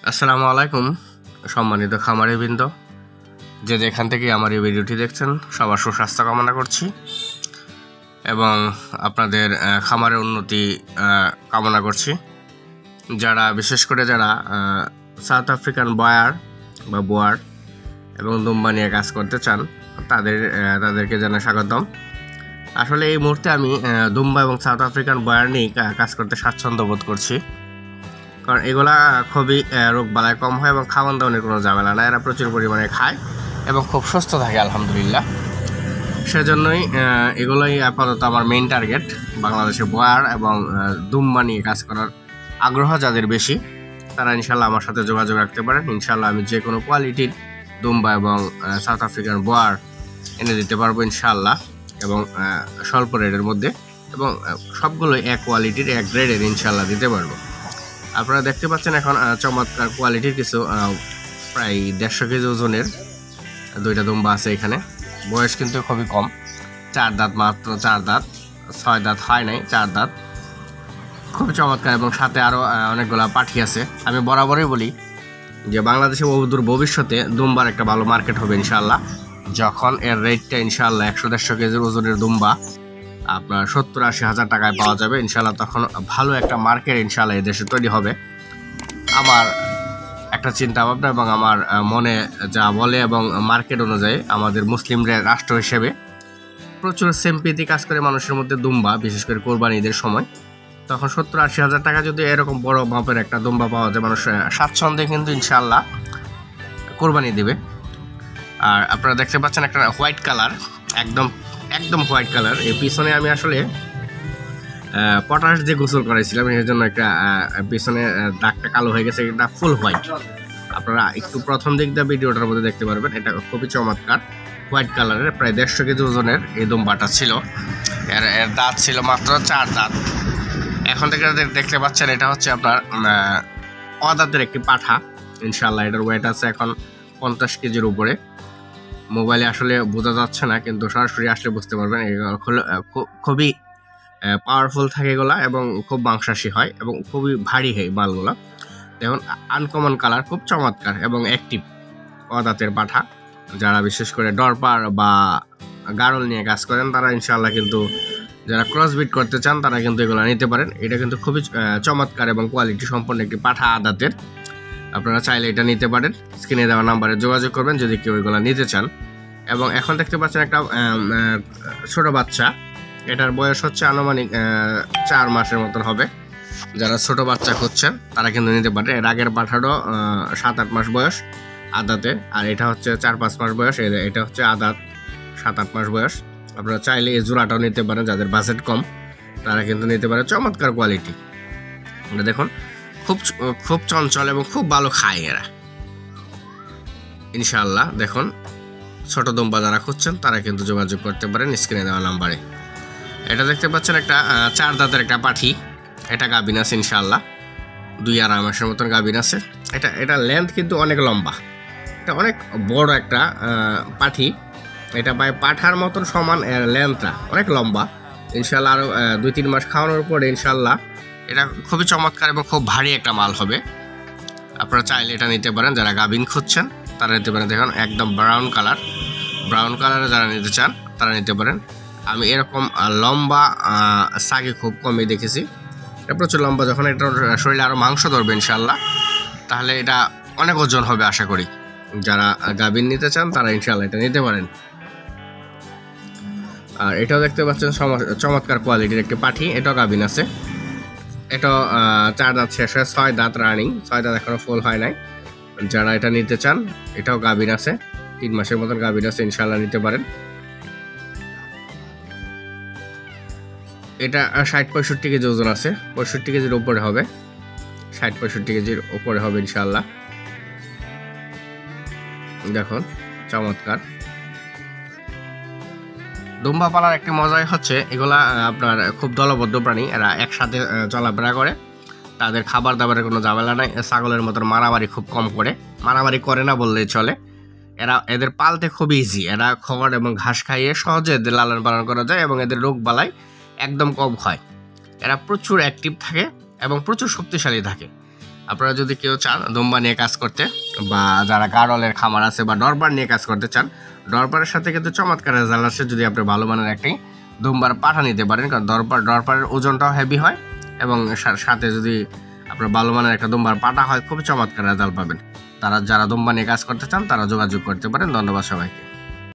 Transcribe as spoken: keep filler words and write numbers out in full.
আসসালামু আলাইকুম সম্মানিত খামারিবৃন্দ, যে যেখান থেকে আমার এই ভিডিওটি দেখছেন সবার সুস্বাস্থ্য কামনা করছি এবং আপনাদের খামারের উন্নতি কামনা করছি। যারা বিশেষ করে যারা সাউথ আফ্রিকান বয়ার বা বোয়ার এবং দুম্বা নিয়ে কাজ করতে চান তাদের তাদেরকে জানাই স্বাগতম। আসলে এই মুহূর্তে আমি দুম্বা এবং সাউথ আফ্রিকান বয়ার নিয়ে কাজ করতে স্বাচ্ছন্দ্য বোধ করছি, কারণ এগুলা খুবই রোগ বালাই কম হয় এবং খাওয়ান দাওয়ানের কোনো ঝামেলা না। এরা প্রচুর পরিমাণে খায় এবং খুব সুস্থ থাকে আলহামদুলিল্লাহ। সেজন্যই এগুলোই আপাতত আমার মেইন টার্গেট। বাংলাদেশে বয়ার এবং দুম্বা নিয়ে কাজ করার আগ্রহ যাদের বেশি তারা ইনশাল্লাহ আমার সাথে যোগাযোগ রাখতে পারেন। ইনশাল্লাহ আমি যে কোনো কোয়ালিটির দুম্বা এবং সাউথ আফ্রিকান বয়ার এনে দিতে পারবো ইনশাল্লাহ, এবং স্বল্প রেটের মধ্যে, এবং সবগুলোই এক কোয়ালিটির এক গ্রেডের ইনশাল্লাহ দিতে পারবো। আপনারা দেখতে পাচ্ছেন এখন চমৎকার কোয়ালিটির কিছু প্রায় দেড়শো কেজি ওজনের দুইটা দুম্বা আছে এখানে। বয়স কিন্তু খুবই কম, চার দাঁত, মাত্র চার দাঁত, ছয় দাঁত হয় নাই, চার দাঁত, খুবই চমৎকার। এবং সাথে আরও অনেকগুলো পাঠি আছে। আমি বরাবরই বলি যে বাংলাদেশে অদূর ভবিষ্যতে দুম্বার একটা ভালো মার্কেট হবে ইনশাল্লাহ, যখন এর রেটটা ইনশাল্লাহ একশো দেড়শো কেজির ওজনের দুম্বা আপনার সত্তর আশি হাজার টাকায় পাওয়া যাবে ইনশাল্লাহ। তখন ভালো একটা মার্কেট ইনশাল্লাহ এই দেশে তৈরি হবে। আমার একটা চিন্তা ভাবনা এবং আমার মনে যা বলে এবং মার্কেট অনুযায়ী আমাদের মুসলিমদের রাষ্ট্র হিসেবে প্রচুর সিম্পিতি কাজ করে মানুষের মধ্যে দুম্বা, বিশেষ করে কোরবানি ঈদের সময়। তখন সত্তর আশি হাজার টাকা যদি এরকম বড় মাপের একটা দুম্বা পাওয়া যায়, মানুষ স্বাচ্ছন্দ্যে কিন্তু ইনশাল্লাহ কোরবানি দেবে। আর আপনারা দেখতে পাচ্ছেন একটা হোয়াইট কালার, একদম একদম হোয়াইট কালার। এই পিছনে আমি আসলে পটাশ দিয়ে গোসল করাইছিলাম, এর জন্য একটা পিছনে দাগটা কালো হয়ে গেছে, এটা ফুল হোয়াইট। আপনারা একটু প্রথম দিক দিয়ে ভিডিওটার মধ্যে দেখতে পারবেন। এটা খুবই চমৎকার হোয়াইট কালারের, প্রায় দেড়শো কেজি ওজনের এই দুম্বাটা ছিল। এর এর দাঁত ছিল মাত্র চার দাঁত। এখন থেকে দেখতে পাচ্ছেন এটা হচ্ছে আপনার অদাঁতের একটি পাঠা ইনশাল্লাহ। এটার ওয়েট আছে এখন পঞ্চাশ কেজির উপরে। মোবাইলে আসলে বোঝা যাচ্ছে না, কিন্তু সরাসরি আসলে বুঝতে পারবেন। খুবই পাওয়ারফুল থাকে এগুলা এবং খুব মাংসাশী হয় এবং খুবই ভারী হয় মালগুলা। দেখুন আনকমন কালার, খুব চমৎকার এবং অ্যাক্টিভ অদাঁতের পাঠা। যারা বিশেষ করে ডরপার বা গারল নিয়ে কাজ করেন তারা ইনশাল্লাহ কিন্তু, যারা ক্রসবিট করতে চান তারা কিন্তু এগুলো নিতে পারেন। এটা কিন্তু খুবই চমৎকার এবং কোয়ালিটি সম্পন্ন একটি পাঠা আদাতের। আপনারা চাইলে এটা নিতে পারেন। স্ক্রিনে দেওয়া নাম্বারে যোগাযোগ করবেন যদি কেউ এগুলো নিতে চান। এবং এখন দেখতে পাচ্ছেন একটা ছোট বাচ্চা, এটার বয়স হচ্ছে আনুমানিক চার মাসের মতন হবে। যারা ছোট বাচ্চা খুঁজছেন তারা কিন্তু নিতে পারে। এর আগের পাঠারও সাত আট মাস বয়স আদাতে, আর এটা হচ্ছে চার পাঁচ মাস বয়স। এটা হচ্ছে আদাত, সাত আট মাস বয়স। আপনারা চাইলে এই জোড়াটাও নিতে পারেন, যাদের বাজেট কম তারা কিন্তু নিতে পারে। চমৎকার কোয়ালিটি, এটা দেখুন খুব খুব চঞ্চল এবং খুব ভালো খায় এরা ইনশাল্লাহ। দেখুন ছোট দুম্বা যারা খুঁজছেন তারা কিন্তু যোগাযোগ করতে পারেন স্ক্রিনে দেওয়া নাম্বারে। এটা দেখতে পাচ্ছেন একটা চার দাঁতের একটা পাঠি, এটা গাভিন আছে ইনশাল্লাহ, দুই আড়াই মাসের মতন গাভিন আছে। এটা এটা লেন্থ কিন্তু অনেক লম্বা, এটা অনেক বড় একটা পাঠি। এটা প্রায় পাঠার মতন সমান, লেন্থটা অনেক লম্বা ইনশাল্লাহ। আরও দুই তিন মাস খাওয়ানোর পরে ইনশাল্লাহ এটা খুবই চমৎকার এবং খুব ভারী একটা মাল হবে। আপনারা চাইলে এটা নিতে পারেন। যারা গাভিন খুঁজছেন তারা নিতে পারেন। দেখুন একদম ব্রাউন কালার, ব্রাউন কালারে যারা নিতে চান তারা নিতে পারেন। আমি এরকম লম্বা সাগে খুব কমই দেখেছি, এটা প্রচুর লম্বা। যখন এটা শরীরে আরও মাংস ধরবে ইনশাল্লাহ তাহলে এটা অনেক ওজন হবে আশা করি। যারা গাভিন নিতে চান তারা ইনশাল্লাহ এটা নিতে পারেন। আর এটাও দেখতে পাচ্ছেন চমৎকার কোয়ালিটির একটি পাঠি, এটাও গাভিন আছে। এটা চার দাঁত শেষ হয়, ছয় দাঁত রানিং, ছয় দাঁত এখনো ফুল হয় নাই। যারা এটা নিতে চান এটাও গাভিন আছে, তিন মাসের মতন গাভিন আছে ইনশাল্লাহ নিতে পারেন। এটা ষাট পঁয়ষট্টি কেজি ওজন আছে, পঁয়ষট্টি কেজির উপরে হবে, ষাট পঁয়ষট্টি কেজির উপরে হবে ইনশাল্লাহ। দেখুন চমৎকার দুম্বা পালার একটি মজাই হচ্ছে এগুলা আপনার খুব দলবদ্ধ প্রাণী, এরা একসাথে চলাফেরা করে। তাদের খাবার দাবারের কোনো ঝামেলা নাই। ছাগলের মতন মারামারি খুব কম করে, মারামারি করে না বললেই চলে। এরা এদের পালতে খুব ইজি, এরা খড় এবং ঘাস খাইয়ে সহজে এদের লালন পালন করা যায় এবং এদের রোগ বালাই একদম কম হয়। এরা প্রচুর অ্যাক্টিভ থাকে এবং প্রচুর শক্তিশালী থাকে। আপনারা যদি কেউ চান দুম্বা নিয়ে কাজ করতে, বা যারা গাড়লের খামার আছে বা ডরবার নিয়ে কাজ করতে চান, ডরবারের সাথে কিন্তু চমৎকার রেজাল্ট আসে যদি আপনি ভালো মানের একটি দুম্বার পাঠা নিতে পারেন। কারণ দরবার ডরবারের ওজনটাও হেভি হয় এবং সাথে যদি আপনার ভালো মানের একটা দুম্বার পাঠা হয় খুবই চমৎকার রেজাল্ট পাবেন। তারা যারা দুম্বা নিয়ে কাজ করতে চান তারা যোগাযোগ করতে পারেন। ধন্যবাদ সবাইকে।